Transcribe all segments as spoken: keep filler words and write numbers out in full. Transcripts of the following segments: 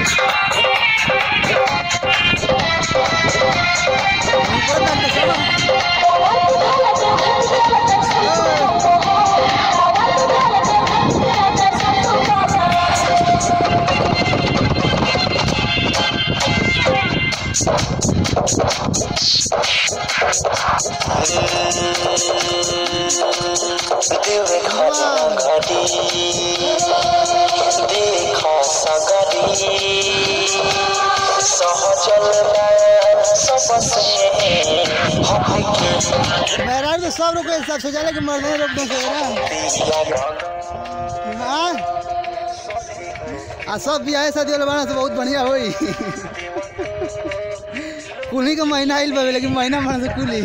मेरा तो सब रुको हिसाब से जाने के मरने रोक दो हाँ आ सब भी आए शादी वाले बना तो बहुत बढ़िया होई कुली का महीना आइल बा लेकिन महीना माने से कुली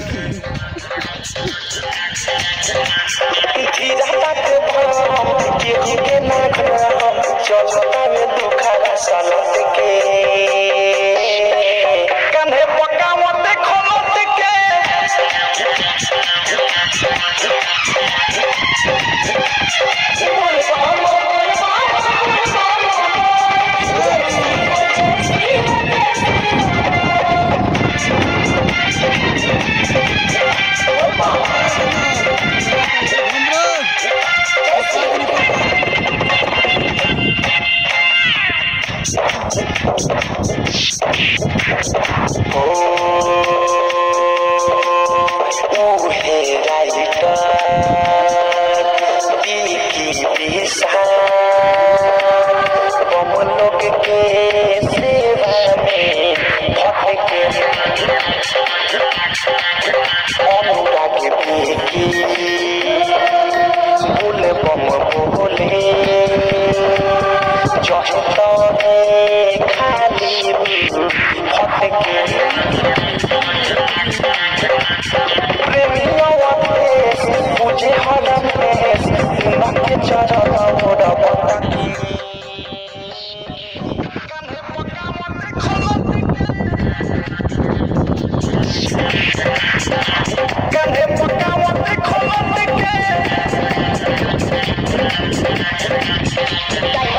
Bye.